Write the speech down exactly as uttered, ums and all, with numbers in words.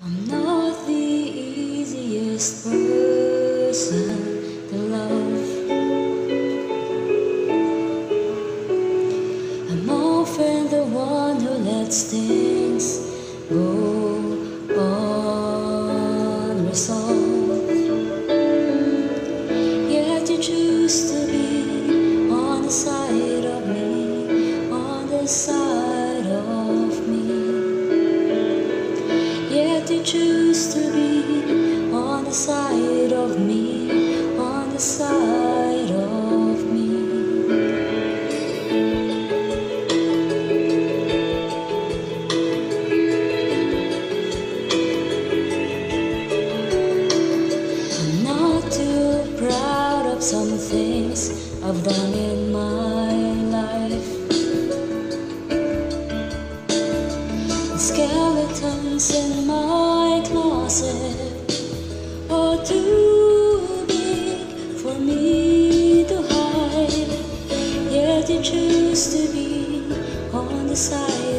I'm not the easiest person to love. I'm often the one who lets things go unresolved. Yet you choose to be on the side of me, on the side of me. Yet you choose to be on the side of me, on the side of me. I'm not too proud of some things I've done in my life. The skeletons in my closet are too big for me to hide. Yet you choose to be on the side